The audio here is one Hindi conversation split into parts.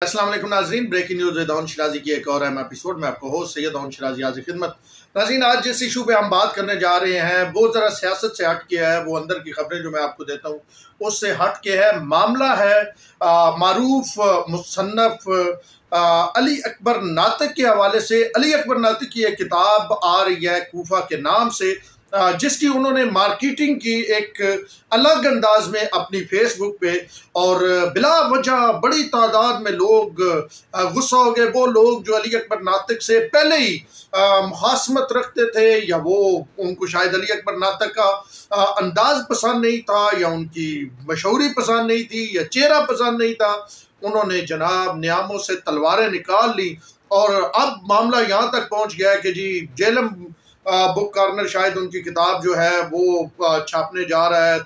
अस्सलाम वालेकुम नाज़रीन, ब्रेकिंग न्यूज़ विद शिराजी की एक और अहम एपिसोड में आपको होस्ट सैयद शिराजी हाज़िर खिदमत। नाज़रीन, आज जिस इशू पे हम बात करने जा रहे हैं वो ज़रा सियासत से हट के है, वो अंदर की खबरें जो मैं आपको देता हूँ उससे हट के है। मामला है मारूफ मुसन्नफ अली अकबर नातिक के हवाले से। अली अकबर नातिक की एक किताब आ रही है कूफा के नाम से, जिसकी उन्होंने मार्केटिंग की एक अलग अंदाज में अपनी फेसबुक पे, और बिला वजह बड़ी तादाद में लोग गुस्सा हो गए। वो लोग जो अली अकबर नातिक से पहले ही मुखासमत रखते थे, या वो उनको शायद अली अकबर नातिक का अंदाज पसंद नहीं था, या उनकी मशहूरी पसंद नहीं थी, या चेहरा पसंद नहीं था, उन्होंने जनाब नियामों से तलवारें निकाल ली। और अब मामला यहाँ तक पहुँच गया है कि जी जेलम बुक कॉर्नर शायद उनकी किताब जो है वो छापने जा रहा है,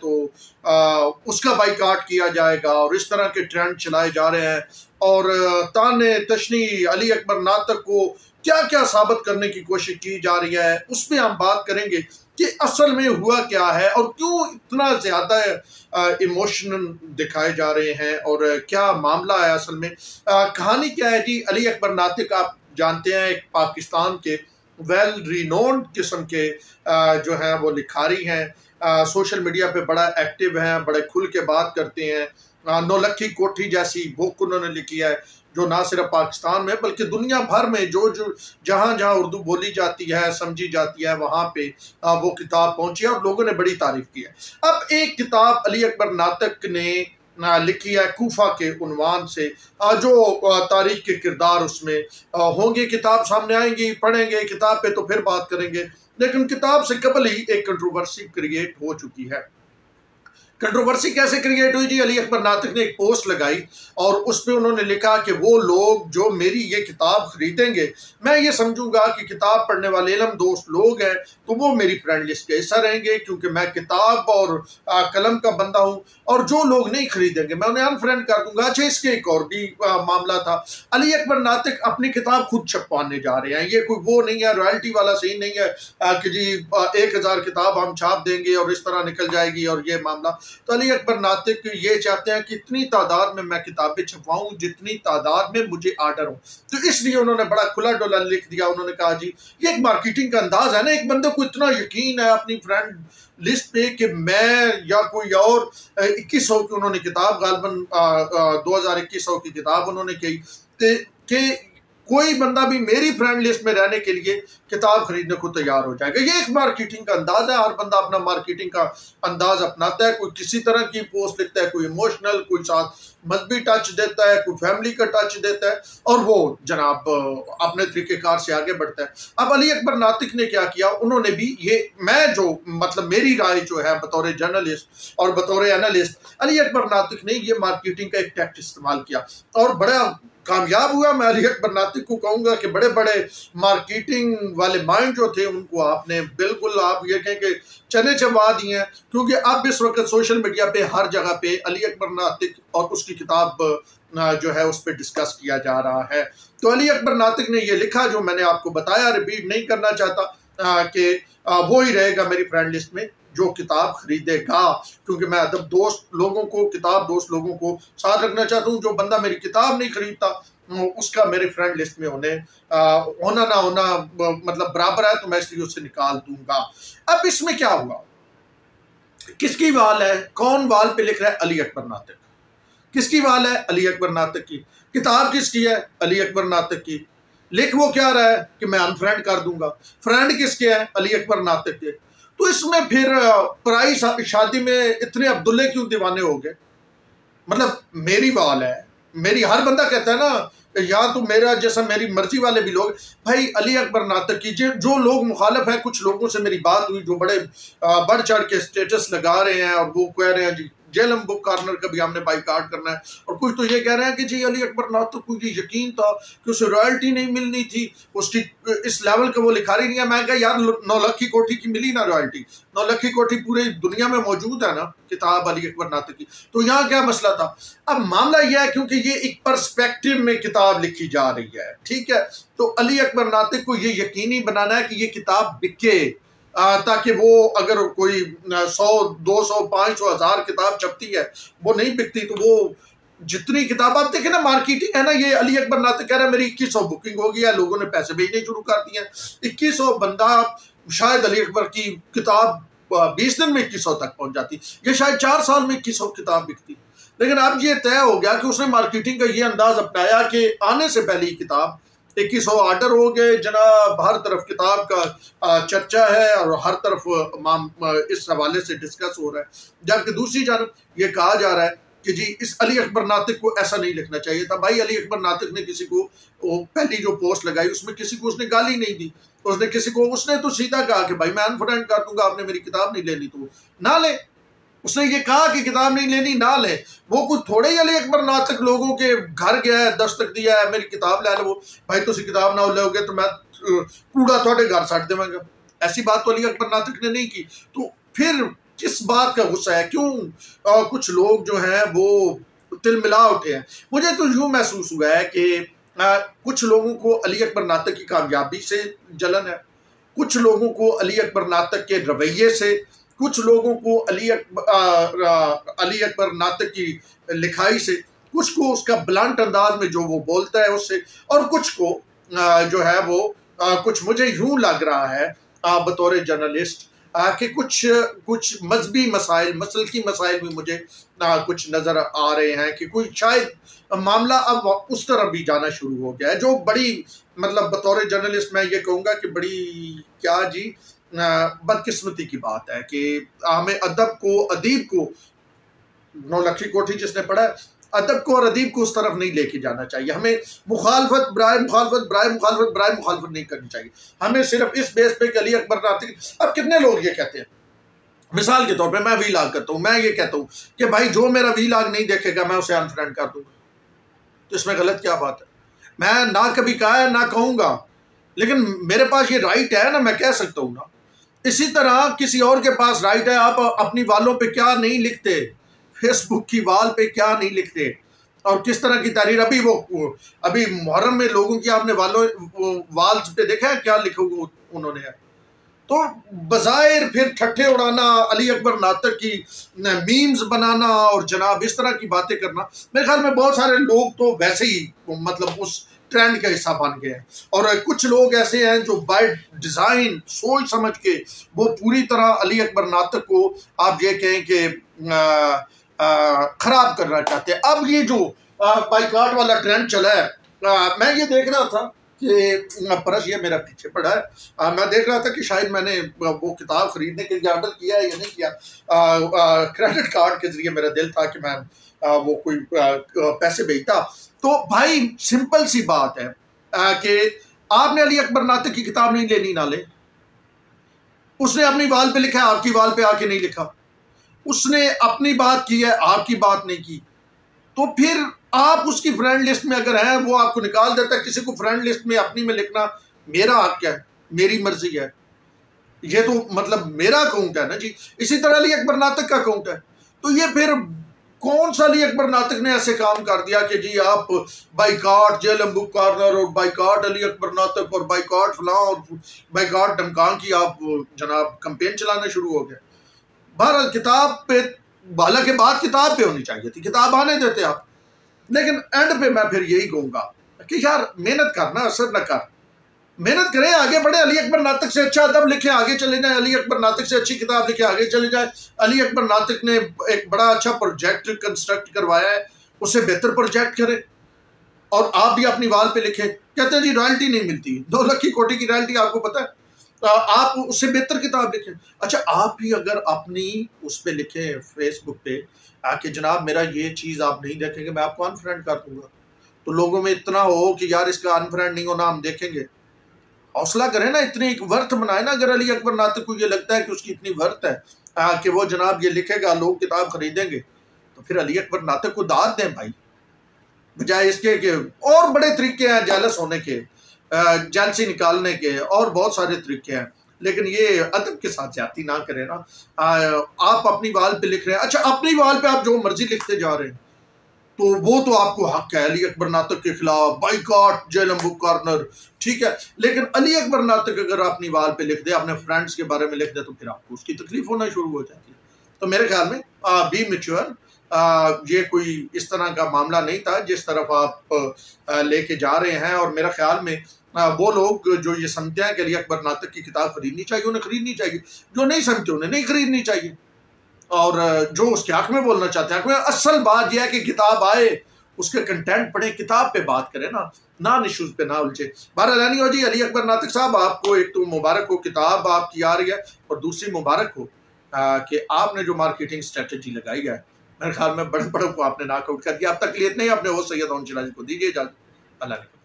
तो उसका बाइकाट किया जाएगा, और इस तरह के ट्रेंड चलाए जा रहे हैं। और ताने तशनी अली अकबर नातिक को क्या क्या साबित करने की कोशिश की जा रही है, उसमें हम बात करेंगे कि असल में हुआ क्या है और क्यों इतना ज़्यादा इमोशनल दिखाए जा रहे हैं, और क्या मामला है असल में। कहानी क्या है जी। अली अकबर नातिक आप जानते हैं, एक पाकिस्तान के वेल रिनोन्ड किस्म के जो हैं वो लिखारी हैं, सोशल मीडिया पे बड़ा एक्टिव हैं, बड़े खुल के बात करते हैं। नौलखी कोठी जैसी बुक उन्होंने लिखी है, जो ना सिर्फ पाकिस्तान में बल्कि दुनिया भर में जो जो जहाँ जहाँ उर्दू बोली जाती है, समझी जाती है, वहाँ पे वो किताब पहुँची है और लोगों ने बड़ी तारीफ की है। अब एक किताब अली अकबर नातिक ने लिखी है कूफा के उन्वान से, जो तारीख के किरदार उसमें होंगे, किताब सामने आएंगी, पढ़ेंगे किताब पे तो फिर बात करेंगे। लेकिन किताब से कबल ही एक कंट्रोवर्सी क्रिएट हो चुकी है। कंट्रोवर्सी कैसे क्रिएट हुई जी। अली अकबर नातिक ने एक पोस्ट लगाई और उस पर उन्होंने लिखा कि वो लोग जो मेरी ये किताब खरीदेंगे, मैं ये समझूंगा कि किताब पढ़ने वाले इल्म दोस्त लोग हैं, तो वो मेरी फ्रेंड लिस्ट का हिस्सा रहेंगे, क्योंकि मैं किताब और कलम का बंदा हूँ। और जो लोग नहीं खरीदेंगे मैं उन्हें अनफ्रेंड कर दूंगा। अच्छा, इसके एक और भी मामला था। अली अकबर नातिक अपनी किताब खुद छपवाने जा रहे हैं। ये कोई वो नहीं है, रॉयल्टी वाला सही नहीं है कि जी 1000 किताब हम छाप देंगे और इस तरह निकल जाएगी और ये मामला। तो अली अकबर नातिक ये चाहते हैं कि इतनी तादाद में मैं किताबें छपवाऊं जितनी तादाद में मुझे आर्डर हो। तो इसलिए उन्होंने बड़ा खुला डोला लिख दिया। उन्होंने कहा जी ये एक मार्केटिंग का अंदाज है ना, एक बंदे को इतना यकीन है अपनी फ्रेंड लिस्ट पे कि मैं या कोई और 2100 की उन्होंने किताब गालबन 2100 की किताब उन्होंने कही कि कोई बंदा भी मेरी फ्रेंड लिस्ट में रहने के लिए किताब खरीदने को तैयार हो जाएगा। ये एक मार्केटिंग का अंदाज है। हर बंदा अपना मार्केटिंग का अंदाज अपनाता है। कोई किसी तरह की पोस्ट लिखता है, कोई इमोशनल, कोई साथ मजहबी टच देता है, कोई फैमिली का टच देता है, और वो जनाब अपने तरीकेकार से आगे बढ़ता है। अब अली अकबर नातिक ने क्या किया, उन्होंने भी ये, मैं जो मतलब मेरी राय जो है बतौर जर्नलिस्ट और बतौर एनालिस्ट, अली अकबर नातिक ने ये मार्केटिंग का एक टैक्ट इस्तेमाल किया और बड़ा कामयाब हुआ। मैं अली अकबर नातिक को कहूँगा कि बड़े बड़े मार्केटिंग वाले माइंड जो थे उनको आपने बिल्कुल, आप ये कहें कि चने चबा दिए हैं, क्योंकि अब इस वक्त सोशल मीडिया पे हर जगह पे अली अकबर नातिक और उसकी किताब जो है उस पर डिस्कस किया जा रहा है। तो अली अकबर नातिक ने ये लिखा, जो मैंने आपको बताया, रिपीट नहीं करना चाहता, कि वो ही रहेगा मेरी फ्रेंड लिस्ट में जो किताब खरीदेगा, क्योंकि मैं अदब दोस्त लोगों को, किताब दोस्त लोगों को साथ रखना चाहता हूँ। जो बंदा मेरी किताब नहीं खरीदता उसका मेरे फ्रेंड लिस्ट में होना ना होना मतलब बराबर है, तो मैं इसलिए उससे निकाल दूंगा। अब इसमें क्या हुआ, किसकी वाल है, कौन वाल पे लिख रहा है? अली अकबर नातिक। किसकी वाल है? अली अकबर नातिक की। किताब किसकी है? अली अकबर नातिक की। लिख वो क्या रहा है कि मैं अनफ्रेंड कर दूंगा। फ्रेंड किसके हैं? अली अकबर नातिक के। तो इसमें फिर पराई शादी में इतने अब्दुल्ले क्यों दीवाने हो गए? मतलब मेरी वाल है, मेरी, हर बंदा कहता है ना या तो मेरा जैसा, मेरी मर्जी वाले भी लोग। भाई अली अकबर नातिक की जो लोग मुखालिफ हैं, कुछ लोगों से मेरी बात हुई जो बड़े बढ़ चढ़ के स्टेटस लगा रहे हैं और वो कह रहे हैं जी जेलम बुक कॉर्नर का भी हमने बाइकाट करना है, और कुछ तो ये कह रहे हैं कि जी अली अकबर नातिक को ये यकीन था कि उसे रॉयल्टी नहीं मिलनी थी, उसकी इस लेवल का वो लिखारी नहीं है। मैं कहा यार 9 लाख की कोठी की मिली ना रॉयल्टी, 9 लाख की कोठी पूरी दुनिया में मौजूद है ना किताब अली अकबर नातिक की। तो यहाँ क्या मसला था? अब मामला यह है क्योंकि ये एक पर्सपेक्टिव में किताब लिखी जा रही है, ठीक है। तो अली अकबर नातिक को ये यकीनी बनाना है कि ये किताब बिके, ताकि वो अगर कोई 100, 200, 500, 1000 किताब छपती है, वो नहीं बिकती, तो वो जितनी किताब आप देखें ना, मार्केटिंग है ना, ये अली अकबर नातिक कह रहा है मेरी 2100 बुकिंग हो गई है, लोगों ने पैसे भेजने शुरू कर दिए। 2100 बंदा, शायद अली अकबर की किताब 20 दिन में 2100 तक पहुंच जाती, ये शायद 4 साल में 2100 किताब बिकती। लेकिन अब ये तय हो गया कि उसने मार्केटिंग का ये अंदाज अपनाया कि आने से पहले ही किताब 2100 ऑर्डर हो गए जनाब, हर तरफ किताब का चर्चा है और हर तरफ इस हवाले से डिस्कस हो रहा है। जबकि दूसरी जानब ये कहा जा रहा है कि जी इस अली अकबर नातिक को ऐसा नहीं लिखना चाहिए था। भाई अली अकबर नातिक ने किसी को, पहली जो पोस्ट लगाई उसमें किसी को उसने गाली नहीं दी, उसने किसी को, उसने तो सीधा कहा कि भाई मैं अनफ्रेंड कर दूंगा, आपने मेरी किताब नहीं लेनी तो ना ले। उसने ये कहा कि किताब नहीं लेनी ना ले। वो कुछ थोड़े ही अली अकबर नातिक लोगों के घर गया है, दस्तक दिया है मेरी किताब ले लो, भाई तुम किताब ना लोगे तो मैं कूड़ा थोड़े घर सट देवांगा। ऐसी बात तो अली अकबर नातिक ने नहीं की। तो फिर किस बात का गुस्सा है, क्यों कुछ लोग जो हैं वो तिलमिला उठे हैं। मुझे तो यूं महसूस हुआ है कि कुछ लोगों को अली अकबर नातिक की कामयाबी से जलन है, कुछ लोगों को अली अकबर नातिक के रवैये से, कुछ लोगों को अली अकबर नातिक की लिखाई से, कुछ को उसका ब्लंट अंदाज में जो वो बोलता है उससे, और कुछ को जो है वो कुछ मुझे यूं लग रहा है बतौर जर्नलिस्ट कि कुछ मजहबी मसाइल, मसलकी मसाइल भी मुझे कुछ नज़र आ रहे हैं कि कोई शायद मामला अब उस तरफ भी जाना शुरू हो गया है, जो बड़ी, मतलब बतौर जर्नलिस्ट मैं ये कहूँगा कि बड़ी क्या जी बदकिस्मती की बात है कि हमें अदब को, अदीब को, नौलखी कोठी जिसने पढ़ा है, अदब को और अदीब को उस तरफ नहीं लेके जाना चाहिए। हमें मुखालफत बराए मुखालफत नहीं करनी चाहिए। हमें सिर्फ इस बेस पे कि अली अकबर नातिक, अब कितने लोग ये कहते हैं, मिसाल के तौर पे मैं वीलॉग करता हूँ, मैं ये कहता हूँ कि भाई जो मेरा वीलॉग नहीं देखेगा मैं उसे अनफ्रेंड कर दूंगा, तो इसमें गलत क्या बात है? मैं ना कभी कहा है ना कहूँगा, लेकिन मेरे पास ये राइट है ना, मैं कह सकता हूँ ना। इसी तरह किसी और के पास राइट है, आप अपनी वालों पे क्या नहीं लिखते, फेसबुक की वाल पे क्या नहीं लिखते, और किस तरह की तहरीर। अभी मुहर्रम में लोगों की आपने वाल्स पे देखा है क्या लिखा उन्होंने है? तो बज़ाहिर फिर ठट्ठे उड़ाना, अली अकबर नातिक की मीम्स बनाना और जनाब इस तरह की बातें करना, मेरे ख्याल में बहुत सारे लोग तो वैसे ही मतलब उस ट्रेंड का हिस्सा बन गए हैं। और कुछ लोग ऐसे हैं जो बाय डिज़ाइन सोच समझ के वो पूरी तरह अली अकबर नातिक को आप ये कहें कि खराब करना चाहते हैं। अब ये जो बाइकाट वाला ट्रेंड चला है, मैं ये देख रहा था कि परस ये मेरा पीछे पड़ा है, मैं देख रहा था कि शायद मैंने वो किताब खरीदने के लिए ऑर्डर किया है या नहीं किया। क्रेडिट कार्ड के जरिए मेरा दिल था कि मैं वो कोई पैसे भेजता। तो भाई सिंपल सी बात है कि आपने अली अकबर नातिक की किताब नहीं लेनी ना ले। उसने अपनी वाल पे लिखा है, आपकी वाल पे आके नहीं लिखा। उसने अपनी बात की है, आपकी बात नहीं की। तो फिर आप उसकी फ्रेंड लिस्ट में अगर हैं, वो आपको निकाल देता है। किसी को फ्रेंड लिस्ट में अपनी में लिखना मेरा हक है, मेरी मर्जी है, ये तो मतलब मेरा अकाउंट है ना जी। इसी तरह अली अकबर नातिक का अकाउंट है। तो ये फिर कौन सा अली अकबर नातिक ने ऐसे काम कर दिया कि जी आप बाइकाट जेलम बुक कॉर्नर और बाइकाट अली अकबर नातिक और बाइकाट फलां और बाइकाट डमकान की आप जनाब कंपेन चलाना शुरू हो गए। बहरहाल किताब पे, हालांकि बात किताब पे होनी चाहिए थी, किताब आने देते आप। लेकिन एंड पे मैं फिर यही कहूँगा कि यार मेहनत करना, असर न कर, मेहनत करें, आगे बढ़े। अली अकबर नातिक से अच्छा अदब लिखे, आगे चले जाए। अली अकबर नातिक से अच्छी किताब लिखे, आगे चले जाए। अली अकबर नातिक ने एक बड़ा अच्छा प्रोजेक्ट कंस्ट्रक्ट करवाया है, उससे बेहतर प्रोजेक्ट करें और आप भी अपनी वाल पे लिखें। कहते हैं जी रॉयल्टी नहीं मिलती, 2 लाख की कोटी की रॉयल्टी आपको पता है? आप उससे बेहतर किताब लिखें। अच्छा आप भी अगर अपनी उस पर लिखें फेसबुक पे आके जनाब मेरा ये चीज़ आप नहीं देखेंगे मैं आपको अनफ्रेंड कर दूंगा, तो लोगों में इतना हो कि यार इसका अनफ्रेंड नहीं होना हम देखेंगे। हौसला करें ना, इतनी एक वर्थ बनाए ना। अगर अली अकबर नातिक को ये लगता है कि उसकी इतनी वर्थ है कि वो जनाब ये लिखेगा, लोग किताब खरीदेंगे, तो फिर अली अकबर नातिक को दाद दें भाई, बजाय इसके कि और बड़े तरीके हैं जेलस होने के, जेलसी निकालने के, और बहुत सारे तरीके हैं। लेकिन ये अदब के साथ ज्यादती ना करें ना। आप अपनी वाल पे लिख रहे हैं, अच्छा अपनी वाल पे आप जो मर्जी लिखते जा रहे हैं, तो वो तो आपको हक है अली अकबर नातिक के खिलाफ बाइकाट जेलम बुक कॉर्नर, ठीक है। लेकिन अली अकबर नातिक अगर अपनी वाल पे लिख दे, अपने फ्रेंड्स के बारे में लिख दे, तो फिर आपको उसकी तकलीफ होना शुरू हो जाती है। तो मेरे ख्याल में बी मैच्योर, ये कोई इस तरह का मामला नहीं था जिस तरफ आप लेके जा रहे हैं। और मेरा ख्याल में वो लोग जो ये समझते हैं कि अली अकबर नातिक की किताब खरीदनी चाहिए, उन्हें खरीदनी चाहिए। जो नहीं समझते उन्हें नहीं खरीदनी चाहिए। और जो उसके हक में बोलना चाहते हैं हक में, असल बात यह है कि किताब आए, उसके कंटेंट पढ़े, किताब पे बात करें ना, नॉन इश्यूज पे ना उलझे। बहरहाल हो जी, अली अकबर नातिक साहब, आपको एक तो मुबारक हो, किताब आपकी आ रही है, और दूसरी मुबारक हो कि आपने जो मार्केटिंग स्ट्रेटजी लगाई है, मेरे ख्याल में बड़े बड़ों को आपने नॉकआउट कर दिया। अब तक लिए नहीं, अपने हो सैयद उन को दीजिए इजाजत। अल्लाह।